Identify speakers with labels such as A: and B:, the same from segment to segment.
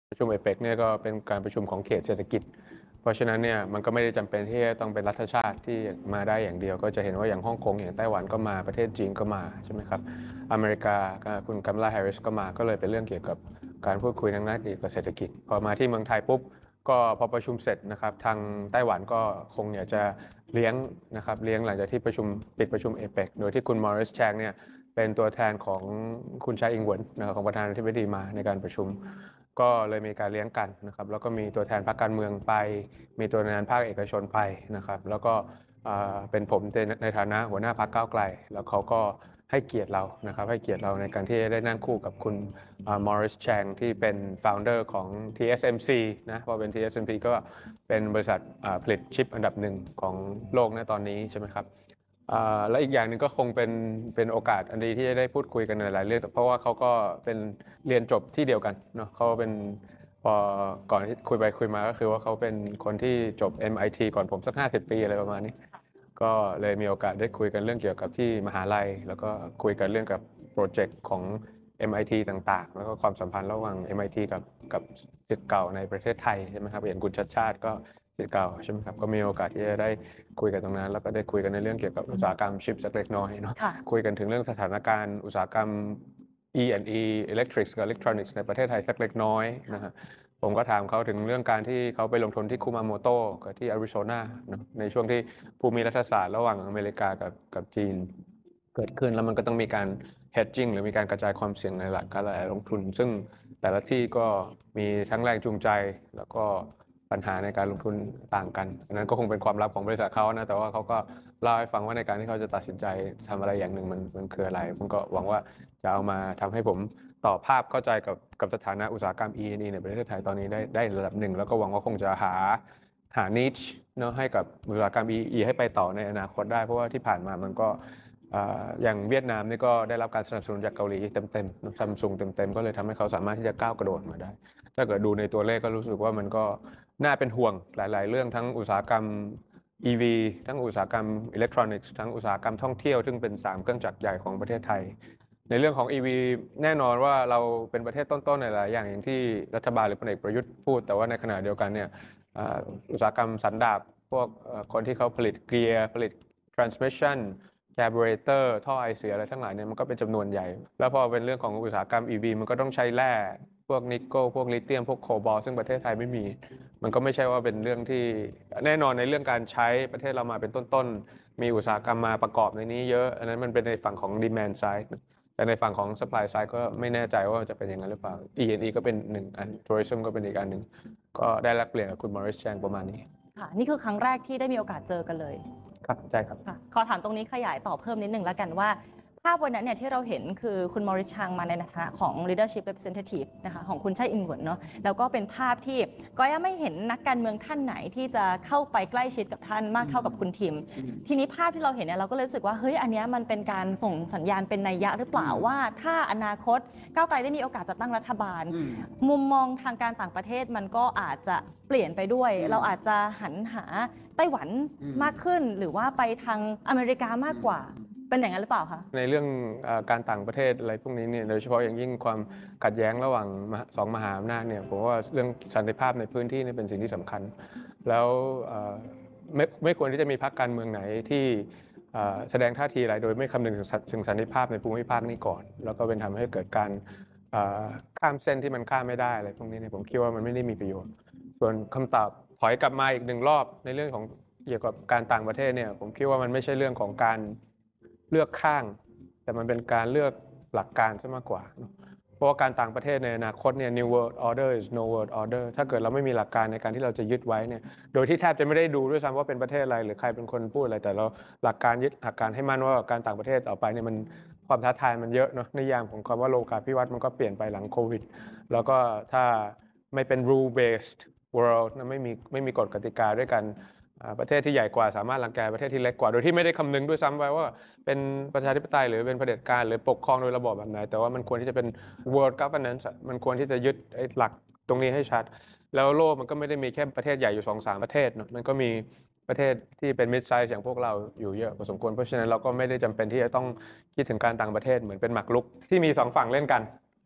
A: ประชุมเอเปกเนี่ยก็เป็นการประชุมของเขตเศรษฐกิจเพราะฉะนั้นเนี่ยมันก็ไม่ได้จำเป็นที่จะต้องเป็นรัฐชาติที่มาได้อย่างเดียวก็จะเห็นว่าอย่างฮ่องกงอย่างไต้หวันก็มาประเทศจีนก็มาใช่ไหมครับอเมริกาคุณกัมลาแฮร์ริสก็มาก็เลยเป็นเรื่องเกี่ยวกับการพูดคุยทางด้านเกี่ยวกับเศรษฐกิจพอมาที่เมืองไทยปุ๊บก็พอประชุมเสร็จนะครับทางไต้หวันก็คงอยากจะเลี้ยงนะครับเลี้ยงหลังจากที่ปิดประชุมเอเปกโดยที่คุณมอริสแชงเนี่ยเป็นตัวแทนของคุณชายอิงเหวินนะครับของประธานาธิบดีมาในการประชุมก็เลยมีการเลี้ยงกันนะครับแล้วก็มีตัวแทนพรรคการเมืองไปมีตัวแทนภาคเอกชนไปนะครับแล้วก็เป็นผมในฐานะหัวหน้าพรรคก้าวไกลแล้วเขาก็ให้เกียรติเรานะครับให้เกียรติเราในการที่ได้นั่งคู่กับคุณมอริสแชงที่เป็น founder ของ TSMC นะพอเป็น TSMC ก็เป็นบริษัทผลิตชิปอันดับหนึ่งของโลกในตอนนี้ใช่ไหมครับและอีกอย่างหนึ่งก็คงเป็นโอกาสอันดีที่จะได้พูดคุยกันในหลายเรื่องเพราะว่าเขาก็เป็นเรียนจบที่เดียวกันเนาะเขาเป็นพอก่อนที่คุยไปคุยมาก็คือว่าเขาเป็นคนที่จบ MIT ก่อนผมสัก50 ปีอะไรประมาณนี้ก็เลยมีโอกาสได้คุยกันเรื่องเกี่ยวกับที่มหาลัยแล้วก็คุยกันเรื่องกับโปรเจกต์ของ MIT ต่างๆแล้วก็ความสัมพันธ์ระหว่าง MIT กับศิษย์เก่าในประเทศไทยใช่ไหมครับอย่างคุณชัดชาติก็ศิษย์เก่าใช่ไหมครับก็มีโอกาสที่จะได้คุยกันตรงนั้นแล้วก็ได้คุยกันในเรื่องเกี่ยวกับอุตสาหกรรมชิปสักเล็กน้อยเนาะคุยกันถึงเรื่องสถานการณ์อุตสาหกรรม E&E Electrics กับ Electronics ในประเทศไทยสักเล็กน้อยนะฮะผมก็ถามเขาถึงเรื่องการที่เขาไปลงทุนที่คุมาโมโตะกับที่อาริโซนาในช่วงที่ภูมิรัฐศาสตร์ระหว่างอเมริกากับจีนเกิดขึ้นแล้วมันก็ต้องมีการ hedging หรือมีการกระจายความเสี่ยงในหลักการลงทุนซึ่งแต่ละที่ก็มีทั้งแรงจูงใจแล้วก็ปัญหาในการลงทุนต่างกันอันนั้นก็คงเป็นความลับของบริษัทเขานะแต่ว่าเขาก็เล่าให้ฟังว่าในการที่เขาจะตัดสินใจทำอะไรอย่างหนึ่งมันคืออะไรผมก็หวังว่าจะเอามาทำให้ผมต่อภาพเข้าใจกับสถานะอุตสาหกรรม E&E ในประเทศไทยตอนนี้ได้ระดับหนึ่งแล้วก็หวังว่าคงจะหา niche เนาะให้กับอุตสาหกรรม E ให้ไปต่อในอนาคตได้เพราะว่าที่ผ่านมามันก็อย่างเวียดนามนี่ก็ได้รับการสนับสนุนจากเกาหลีเต็มๆซัมซุงเต็มๆก็เลยทำให้เขาสามารถที่จะก้าวกระโดดมาได้ถ้าเกิดดูในตัวเลขก็รู้สึกว่ามันก็น่าเป็นห่วงหลายๆเรื่องทั้งอุตสาหกรรม EV ทั้งอุตสาหกรรมอิเล็กทรอนิกส์ทั้งอุตสาหกรรมท่องเที่ยวซึ่งเป็น3เครื่องจักรใหญ่ของประเทศไทยในเรื่องของ EV แน่นอนว่าเราเป็นประเทศต้นๆในหลายอย่างอย่างที่รัฐบาลหรือพลเอกประยุทธ์พูดแต่ว่าในขณะเดียวกันเนี่ยอุตสาหกรรมสันดาปพวกคนที่เขาผลิตเกียร์ผลิต transmission carburetor ท่อไอเสียอะไรทั้งหลายเนี่ยมันก็เป็นจำนวนใหญ่แล้วพอเป็นเรื่องของอุตสาหกรรม EV มันก็ต้องใช้แร่พวกนิกเกิลพวกลิเธียมพวกโคบอลต์ซึ่งประเทศไทยไม่มีมันก็ไม่ใช่ว่าเป็นเรื่องที่แน่นอนในเรื่องการใช้ประเทศเรามาเป็นต้นๆมีอุตสาหกรรมมาประกอบในนี้เยอะอันนั้นมันเป็นในฝั่งของ demand side แต่ในฝั่งของ supply side ก็ไม่แน่ใจว่าจะเป็นอย่างนั้นหรือเปล่า E&E ก็เป็นหนึ่งอัน tourism ก็เป็นอีกอันหนึ่งก็ได้แลกเปลี่ยนกับคุณมอริสแชงประมาณนี้
B: ค่ะนี่คือครั้งแรกที่ได้มีโอกาสเจอกันเลย
A: ครับใช่ครับ
B: ขอถามตรงนี้ขยายต่อเพิ่มนิดนึงแล้วกันว่าภาพวันนั้นเนี่ยที่เราเห็นคือคุณมอริสชางมาในฐานะของ leadership representative นะคะของคุณชัยอิงเหวินเนาะแล้วก็เป็นภาพที่ก็ยังไม่เห็นนักการเมืองท่านไหนที่จะเข้าไปใกล้ชิดกับท่านมากเท่ากับคุณทิมทีนี้ภาพที่เราเห็นเนี่ยเราก็เลยรู้สึกว่าเฮ้ยอันนี้มันเป็นการส่งสัญญาณเป็นนัยยะหรือเปล่าว่าถ้าอนาคตก้าวไกลได้มีโอกาสจัดตั้งรัฐบาลมุมมองทางการต่างประเทศมันก็อาจจะเปลี่ยนไปด้วยเราอาจจะหันหาไต้หวันมากขึ้นหรือว่าไปทางอเมริกามากกว่าเป็นอย่างนั้นหรือเปล่าคะ
A: ในเรื่องการต่างประเทศอะไรพวกนี้เนี่ยโดยเฉพาะอย่างยิ่งความขัดแย้งระหว่าง2 มหาอำนาจเนี่ยผมว่าเรื่องสันติภาพในพื้นที่นี่เป็นสิ่งที่สำคัญแล้วไม่ควรที่จะมีพรรคการเมืองไหนที่แสดงท่าทีอะไรโดยไม่คำนึงถึงสันติภาพในภูมิภาคนี้ก่อนแล้วก็เป็นทำให้เกิดการข้ามเส้นที่มันข้ามไม่ได้อะไรพวกนี้เนี่ยผมคิดว่ามันไม่ได้มีประโยชน์ส่วนคำตอบถอยกลับมาอีก1 รอบในเรื่องของเกี่ยวกับการต่างประเทศเนี่ยผมคิดว่ามันไม่ใช่เรื่องของการเลือกข้างแต่มันเป็นการเลือกหลักการซะมากกว่าเพราะว่าการต่างประเทศในอนาคตเนี่ย New World Order is no world order ถ้าเกิดเราไม่มีหลักการในการที่เราจะยึดไว้เนี่ยโดยที่แทบจะไม่ได้ดูด้วยซ้ำว่าเป็นประเทศอะไรหรือใครเป็นคนพูดอะไรแต่เราหลักการยึดหลักการให้มั่นว่าการต่างประเทศต่อไปเนี่ยมันความท้าทายมันเยอะเนาะนิยามของคำว่าโลกาภิวัตน์มันก็เปลี่ยนไปหลังโควิดแล้วก็ถ้าไม่เป็น rule based world นะไม่มีกฎกติกาด้วยกันประเทศที่ใหญ่กว่าสามารถรังแกประเทศที่เล็กกว่าโดยที่ไม่ได้คำนึงด้วยซ้ำไปว่าเป็นประชาธิปไตยหรือเป็นเผด็จการหรือปกครองโดยระบอบแบบไหนแต่ว่ามันควรที่จะเป็น world governance มันควรที่จะยึดหลักตรงนี้ให้ชัดแล้วโลกมันก็ไม่ได้มีแค่ประเทศใหญ่อยู่2-3ประเทศเนาะมันก็มีประเทศที่เป็น mid size อย่างพวกเราอยู่เยอะพอสมควรเพราะฉะนั้นเราก็ไม่ได้จำเป็นที่จะต้องคิดถึงการต่างประเทศเหมือนเป็นหมากรุกที่มี2 ฝั่งเล่นกัน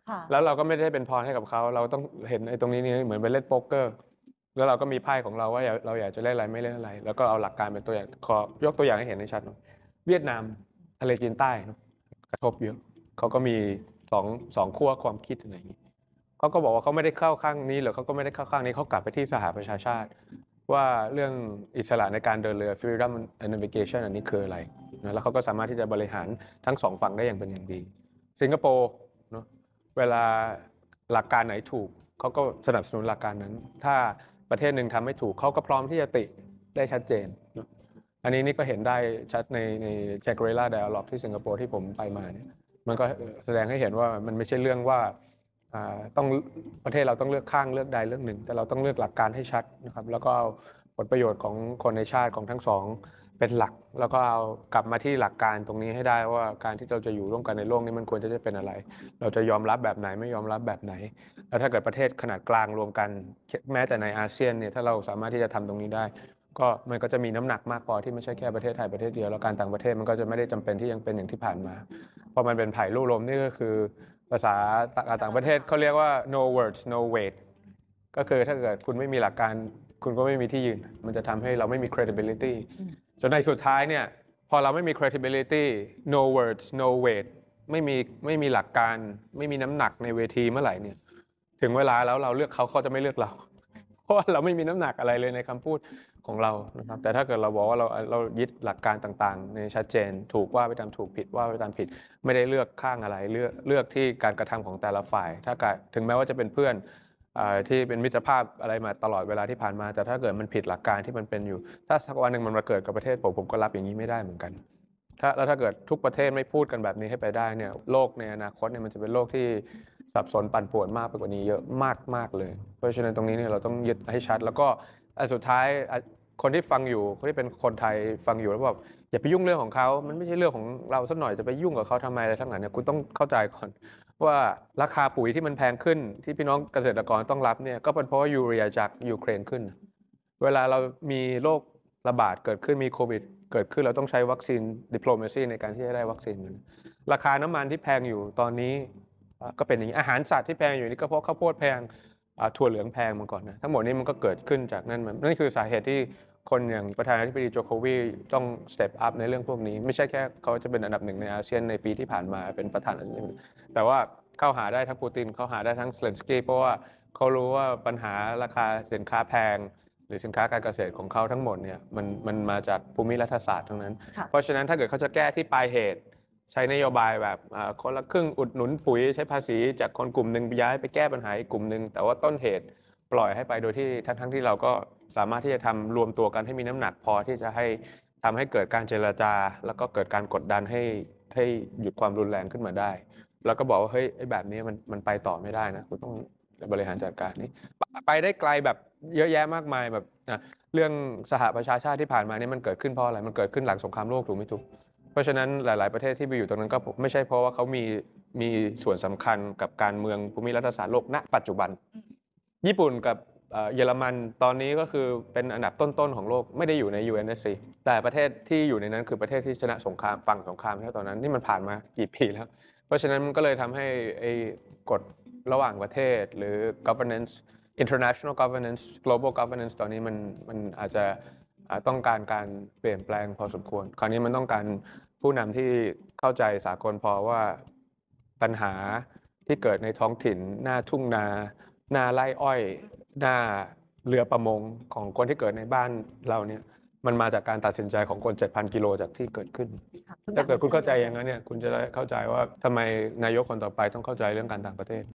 B: ค่ะ
A: แล้วเราก็ไม่ได้เป็นพรให้กับเขาเราต้องเห็นไอ้ตรงนี้นี่เหมือนไปเล่นโป๊กเกอร์แล้วเราก็มีไพ่ของเราว่าเราอยากจะเล่นอะไรไม่เล่นอะไร แล้วก็เอาหลักการเป็นตัวอย่างขอยกตัวอย่างให้เห็นให้ชัดหน่อยเวียดนามทะเลจีนใต้เนอะกระทบเยอะเขาก็มีสองขั้วความคิดอะไรอย่างนี้เขาก็บอกว่าเขาไม่ได้เข้าข้างนี้หรือเขาก็ไม่ได้เข้าข้างนี้เขากลับไปที่สหประชาชาติ ว่าเรื่องอิสระในการเดินเรือ freedom and navigation อันนี้คืออะไรนะแล้วเขาก็สามารถที่จะบริหารทั้งสองฝั่งได้อย่างเป็นอย่างดี สิงคโปร์เนาะเวลาหลักการไหนถูกเขาก็สนับสนุนหลักการนั้น ถ้าประเทศหนึ่งทำไม่ถูกเขาก็พร้อมที่จะติได้ชัดเจนเนอะอันนี้นี่ก็เห็นได้ชัดใน Shangri-La Dialogue ที่สิงคโปร์ที่ผมไปมาเนี่ยมันก็แสดงให้เห็นว่ามันไม่ใช่เรื่องว่าต้องประเทศเราต้องเลือกข้างเลือกใดเลือกหนึ่งแต่เราต้องเลือกหลักการให้ชัดนะครับแล้วก็เอาผลประโยชน์ของคนในชาติของทั้งสองเป็นหลักแล้วก็เอากลับมาที่หลักการตรงนี้ให้ได้ว่าการที่เราจะอยู่ร่วมกันในโลกนี้มันควรจะเป็นอะไร เราจะยอมรับแบบไหนไม่ยอมรับแบบไหน แล้วถ้าเกิดประเทศขนาดกลางรวมกันแม้แต่ในอาเซียนเนี่ยถ้าเราสามารถที่จะทำตรงนี้ได้ก็มันก็จะมีน้ำหนักมากพอที่ไม่ใช่แค่ประเทศไทยประเทศเดียวแล้วการต่างประเทศมันก็จะไม่ได้จำเป็นที่ยังเป็นอย่างที่ผ่านมาเพราะมันเป็นไผ่ลู่ลมนี่ก็คือภาษาต่างประเทศเขาเรียกว่า no words no weight ก็คือถ้าเกิดคุณไม่มีหลักการคุณก็ไม่มีที่ยืนมันจะทำให้เราไม่มี credibility จนในสุดท้ายเนี่ยพอเราไม่มี credibility no words no weight ไม่มีหลักการไม่มีน้ำหนักในเวทีเมื่อไหร่เนี่ยถึงเวลาแล้วเราเลือกเขาจะไม่เลือกเรา เพราะว่าเราไม่มีน้ำหนักอะไรเลยในคำพูดของเรานะครับแต่ถ้าเกิดเราบอกว่าเรายึดหลักการต่างๆในชัดเจนถูกว่าไปตามถูกผิดว่าไปตามผิดไม่ได้เลือกข้างอะไรเลือกที่การกระทำของแต่ละฝ่ายถ้าถึงแม้ว่าจะเป็นเพื่อนที่เป็นมิตรภาพอะไรมาตลอดเวลาที่ผ่านมาแต่ถ้าเกิดมันผิดหลักการที่มันเป็นอยู่ถ้าสักวันหนึ่งมันมาเกิดกับประเทศผมก็รับอย่างนี้ไม่ได้เหมือนกันแล้วถ้าเกิดทุกประเทศไม่พูดกันแบบนี้ให้ไปได้เนี่ยโลกในอนาคตเนี่ยมันจะเป็นโลกที่สับสนปั่นป่วนมากไปกว่านี้เยอะมากเลยเพราะฉะนั้นตรงนี้เนี่ยเราต้องยึดให้ชัดแล้วก็อันสุดท้ายคนที่ฟังอยู่คนที่เป็นคนไทยฟังอยู่แล้วบอกอย่าไปยุ่งเรื่องของเขามันไม่ใช่เรื่องของเราสักหน่อยจะไปยุ่งกับเขาทำไมอะไรทั้งนั้นเนี่ยคุณต้องเข้าใจก่อนว่าราคาปุ๋ยที่มันแพงขึ้นที่พี่น้องเกษตรกรต้องรับเนี่ยก็เป็นเพราะว่ายูเรียจากยูเครนขึ้นเวลาเรามีโรคระบาดเกิดขึ้นมีโควิดเกิดขึ้นเราต้องใช้วัคซีนดิปโลมาซีในการที่จะได้วัคซีนราคาน้ำมันที่แพงอยู่ตอนนี้ก็เป็นอย่างนี้อาหารสัตว์ที่แพงอยู่นี่ก็เพราะข้าวโพดแพงถั่วเหลืองแพงมาก่อนนะทั้งหมดนี้มันก็เกิดขึ้นจากนั่นคือสาเหตุที่คนอย่างประธานาธิบดีโจโควีต้องสเต็ปอัพในเรื่องพวกนี้ไม่ใช่แค่เขาจะเป็นอันดับหนึ่งในอาเซียนในปีที่ผ่านมาเป็นประธานาธิบดีแต่ว่าเข้าหาได้ทั้งปูตินเข้าหาได้ทั้งเซเลนสกี้เพราะว่าเขารู้ว่าปัญหาราคาสินค้าแพงหรือสินค้าการเกษตรของเขาทั้งหมดเนี่ยมันมาจากภูมิรัฐศาสตร์ทั้งนั้นเพราะฉะนั้นถ้าเกิดเขาจะแก้ที่ปลายเหตุใช้นโยบายแบบคนละครึ่งอุดหนุนปุ๋ยใช้ภาษีจากคนกลุ่มหนึ่งย้ายไปแก้ปัญหาอีกกลุ่มหนึ่งแต่ว่าต้นเหตุปล่อยให้ไปโดยที่ทั้งที่เราก็สามารถที่จะทำรวมตัวกันให้มีน้ำหนักพอที่จะทำให้เกิดการเจรจาแล้วก็เกิดการกดดันให้หยุดความรุนแรงขึ้นมาได้แล้วก็บอกว่าเฮ้ยไอ้แบบนี้มันไปต่อไม่ได้นะคุณต้องบริหารจัดการนี่ไปได้ไกลแบบเยอะแยะมากมายแบบเรื่องสหประชาชาติที่ผ่านมานี่มันเกิดขึ้นเพราะอะไรมันเกิดขึ้นหลังสงครามโลกถูกไม่ถูกเพราะฉะนั้นหลายๆประเทศที่ไปอยู่ตรงนั้นก็ไม่ใช่เพราะว่าเขามีส่วนสำคัญกับการเมืองภูมิรัฐศาสตร์โลกณปัจจุบันญี่ปุ่นกับเยอรมันตอนนี้ก็คือเป็นอันดับต้นๆของโลกไม่ได้อยู่ใน UNSC แต่ประเทศที่อยู่ในนั้นคือประเทศที่ชนะสงครามฝั่งสงครามแล้วตอนนั้นนี่มันผ่านมากี่ปีแล้วเพราะฉะนั้นมันก็เลยทำให้ไอ้กฎระหว่างประเทศหรือ governance international governance global governance ตอนนี้มันอาจจะต้องการเปลี่ยนแปลงพอสมควรคราวนี้มันต้องการผู้นำที่เข้าใจสากลพอว่าปัญหาที่เกิดในท้องถิ่นหน้าทุ่งนาหน้าไร่อ้อยหน้าเรือประมงของคนที่เกิดในบ้านเราเนี่ยมันมาจากการตัดสินใจของคน 7,000 กิโลจากที่เกิดขึ้นถ้าเกิดคุณเข้าใจอย่างนั้นเนี่ยคุณจะได้เข้าใจว่าทำไมนายกคนต่อไปต้องเข้าใจเรื่องการต่างประเทศ